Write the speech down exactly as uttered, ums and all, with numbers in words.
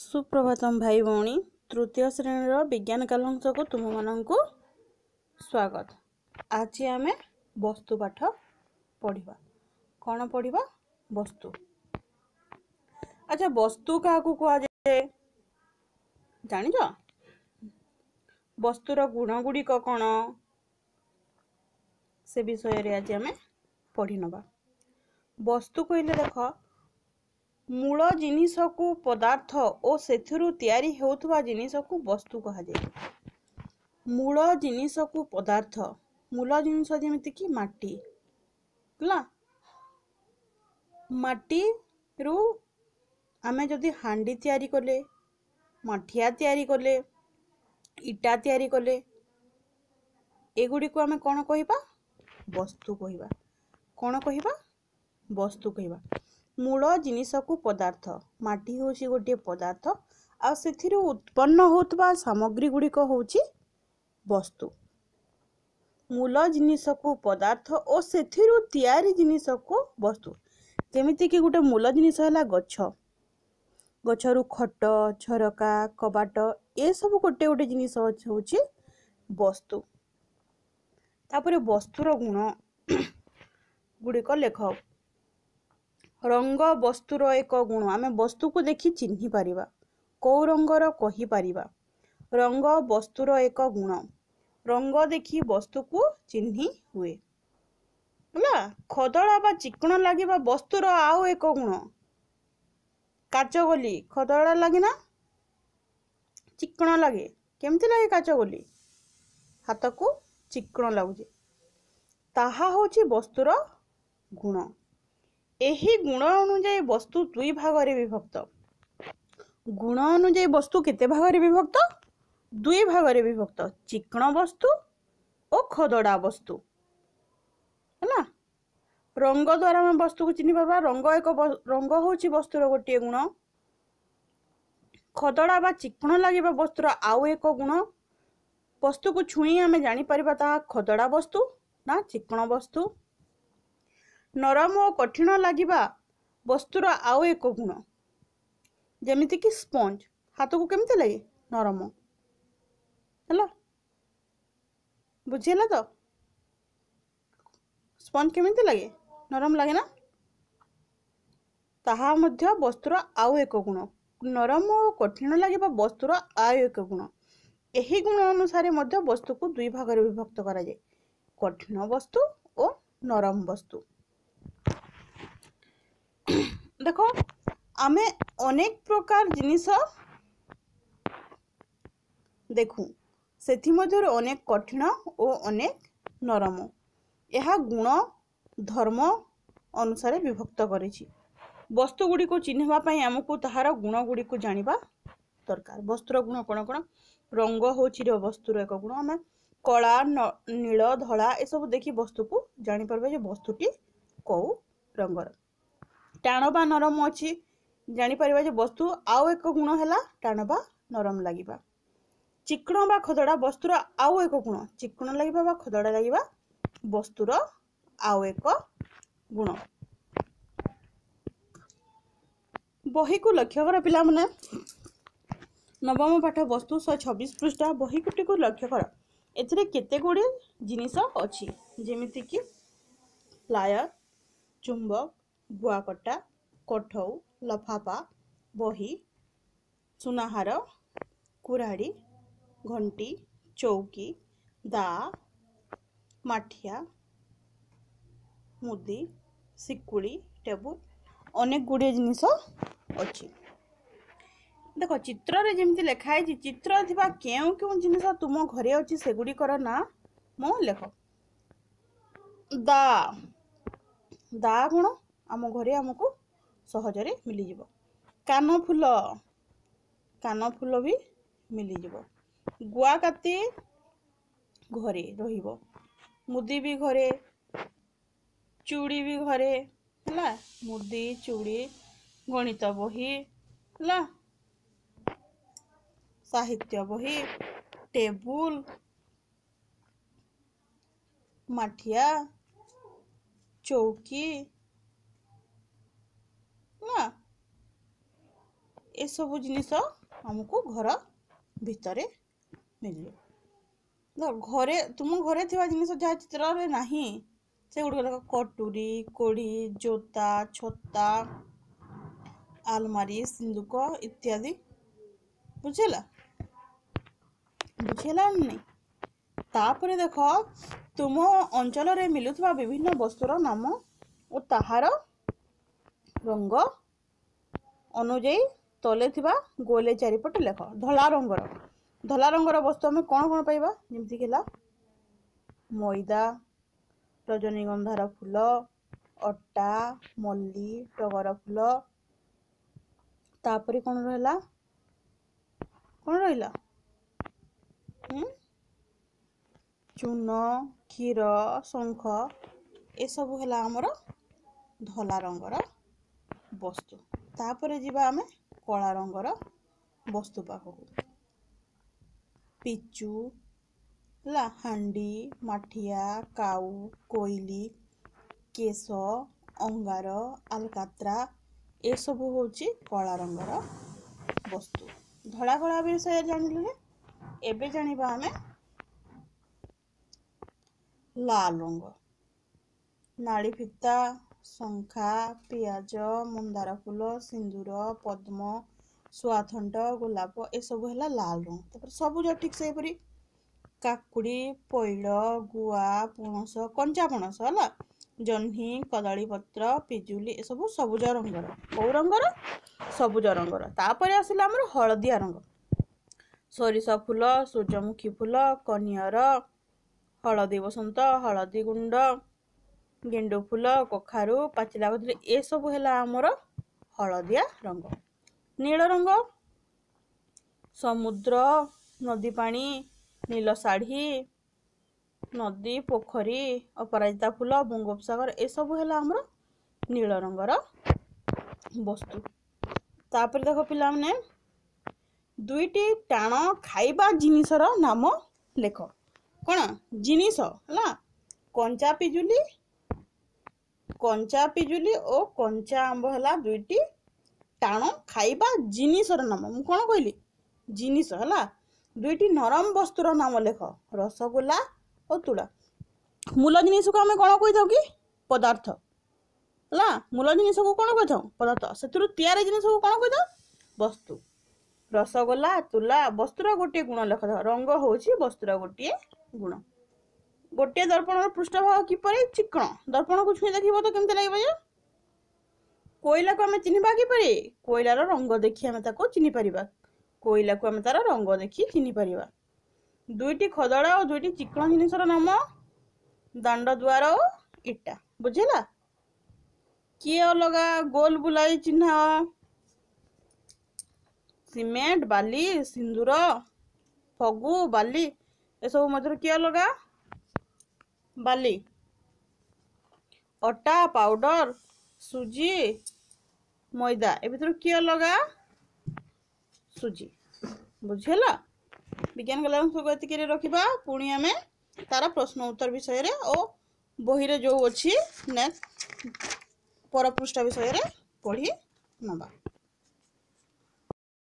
सुप्रभातम भाई भौणी तृतीय श्रेणी विज्ञान कालांश को तुम मानू स्वागत। आज आम वस्तु पाठ पढ़ा कौन पढ़ा वस्तु। अच्छा वस्तु क्या कह जाए जानिच वस्तुर गुण गुड़िक कौन से विषय आज आम पढ़ी नवा। वस्तु कहले देख मूल जिनिस को पदार्थ और सेथिरु तैयारी होउथवा जिनिस को वस्तु कहा जाए। मूल जिनिस को पदार्थ मूल जिनिस जेमिति कि माटी ला माटी रु आमे जदि हांडी तैयारी कले मठिया तैयारी कले इटा तैयारी कले एगुडी को आमे कौन कहिबा वस्तु कहिबा। कौन कहिबा वस्तु कहिबा। मूल जिनिस को पदार्थ माटी होची गोटे पदार्थ आ सेथिरु उत्पन्न होतबा सामग्री गुड़िक होची वस्तु। मूल जिनिस को पदार्थ और सेथिरु तैयारी जिनिस को वस्तु। जेमिति कि गोटे मूल जिनिस हला गछ गछरु खट झरका कबाट ए सब गोटे गोटे जिनिस होची वस्तु। तापरे वस्तुर गुण गुड़िक लेख। रंग वस्तुर एक गुण आमे वस्तु को देखि चिन्हि पारिबा कौ रंगर कहि पारिबा। रंग वस्तुर एक गुण रंग देखि वस्तु को चिन्हि हुए होला। खदड़ा बा चिकण लागिबा वस्तुर आउ एक गुण। काच गोली खदड़ा लागे ना चिकण लागे केमती लागे काच गोली हाथ को चिकण लागुचे ताहा होची वस्तुर गुण। एही गुण अनुଯାयी वस्तु दुई भाग रे विभक्त। गुण अनुଯାयी वस्तु केते भाग रे विभक्त दुई भाग रे विभक्त चिकण वस्तु और खदड़ा वस्तु है। रंग द्वारा हम वस्तु को चिन्ह पाबा। रंग एक रंग होची वस्तुर गोटे गुण। खदड़ा बा चिकण लागिबा वस्तुर आउ एक गुण। वस्तु को छुई आमे जानि परिबा ता खदड़ा वस्तु ना चिकण वस्तु। नरम और कठिन लागिबा वस्तुर आउ एक गुण। जेमिति कि स्पंज हाथ को केमते लगे नरम हैला बुझेला तो स्पंज केमते लगे नरम लगे ना ताहा मध्य वस्तुर आउ एक गुण। नरम और कठिन लागिबा वस्तुर आउ एक गुण। एही गुण अनुसार मध्य वस्तु को दुई भाग रे विभक्त करा जाय कठिन वस्तु और नरम वस्तु। देखो आमे अनेक प्रकार जिनिस देखू सेथि मध्य अनेक कठिन और अनेक नरम यह गुण धर्म अनुसार विभक्त करिछि। वस्तु गुडी को चिन्हवा पई हमकु तहार गुण गुडी को जानिबा दरकार। वस्तुर गुण कोन कोन रंग होछि रे वस्तुर एक गुण। आमे कला नील धला ए सब देखि वस्तु को जानि परबे जे वस्तुटी को रंगर। टाण बा नरम अच्छी जानी परिबा जे वस्तु आउ एक गुण है टाण बा नरम लगिबा। चिकण बा खदड़ा वस्तुर आउ एक गुण चिकण लगिबा बा खदड़ा लगिबा वस्तुर आउ एक गुण। बही को लक्ष्य कर पिला माने नवम पाठ वस्तु सौ छब्बीस पृष्ठ बही गुटी को लक्ष्य कर। एथिरे केते गुडी जिनिस अछि जेमिति कि प्लायर चुंबक गुआकटा कठौ लफाफा बही सुनाहार कुराड़ी घंटी चौकी दा माठिया मुदी सिकुड़ी टेबुल अनेक गुड़े जिनिस अच्छी। देख चित्र रे जेमती लेखाई चित्र थिबा केउ केउ जिनिस तुम घरे अच्छी सेगुडी कर ना मो लेख। दा दा गुण आम घरे आमको सहजरे मिली जिवो। कान फूल कान फूल भी मिली जिवो। गुआ काती घरे रहिबो। मुदी भी घरे चूड़ी भी घरे हला मुदी चूड़ी गणित बही हला साहित्य बही टेबुल माठिया चौकी ना ए सब जिनिस हमको घर भितरे मिले घरे तुम घरे थिबा जिनिस जहाँ चित्र रे नाही से गुड़ कटुरी कोड़ी जोता छता आलमारी सिंदूक इत्यादि बुझेला बुझेला नहीं तापरे देख तुम अंचल रे मिलुथबा विभिन्न वस्तुर नाम और ताहार रंग अनुଯାयी तले थिबा गोले चारिपट लेख धला रंगर धला रंगर वस्तु आम कौन कौन पाइबा जेमती केला मैदा रजनीगंधार फूल अटा मल्ली टगर फूल तापरे कौन रहला कौन रहिला चून क्षीर शंख ए सब है आमर धला रंगर वस्तु तापरे जीवा आमे कला रंगर वस्तु पाखक पिचु ला हांडी माठिया काऊ कोइली केश अंगार आलकात्रा ए सब होची कला रंगर वस्तु धड़ा कला विषय जानिले एबे जानिबा आमे लाल रंग नाली फिता शंखा पियाज मंदार फूल सिंदूर पद्म सुआथंट गोलाप ए सब है लाल रंग तापर सबुज ठीक से परी काकुड़ी पैल गुआ पणस कंचा पणस है जह्नी कदली पत्र पिजुली ए सब सबुज रंगर कौ रंगर सबुज रंगर तापर आसिला हमर हलदिया रंग सरिष फूल सूर्यमुखी फूल कनियर हलदी बसंत हलदी गुंड गेंडु फूल कखारू पाचिला कदली ए सब है आमर हलदिया रंग नील रंग समुद्र नदी पानी नील शाढ़ी नदी पोखरी अपराजिता फूल बंगोपसागर ए सब है आमर नील रंगर वस्तु तापर देख पिला माने दुईटी टाण खाइबा जिनिसर नाम लेख कौन जिनिस है कंचा पिजुली कंचा पिजुली और कंचा आंब है दुईटी टाण खाइबा जिनिसर नाम मु कौन कहली जिनिस है दुईटी नरम वस्तुर नाम लेख रसगोला और तुड़ा मूल जिनिस को आम कौन कही था कि पदार्थ है मूल जिनिस को कौन कही था पदार्थ से तैयारी जिनिस को कौन कही था वस्तु रसगोला तुला वस्तुर गोटे गुण लेख रंग होची वस्तुर गोटे गुण गोटे दर्पण पृष्ठभाग किपर चिकण दर्पण को छुई देखिए तो केमती लगे कोयला को आम चिन्हवा किपर कोयलार रंग देखी आम चिन्ह पार कोयला को आम तार रंग देखी चिन्ह पार दुईटी खदड़ और दुईटी चिकण जिनिसर नाम दांड द्वार और इटा बुझेला किए अलगा गोल बुलाई चिन्ह सीमेंट बाली सिंदूर फगु बाली ए सब मध्य किए अलगा बाली अटा पाउडर सुजी मैदा ए भीतर किए अलगा सुजी बुझेला विज्ञान कला सब एतिके रखिबा पुणी आम तार प्रश्न उत्तर विषय रे और बही रे जो अच्छी नेक्स्ट पर पृष्ठ विषय रे पढ़ी नबा।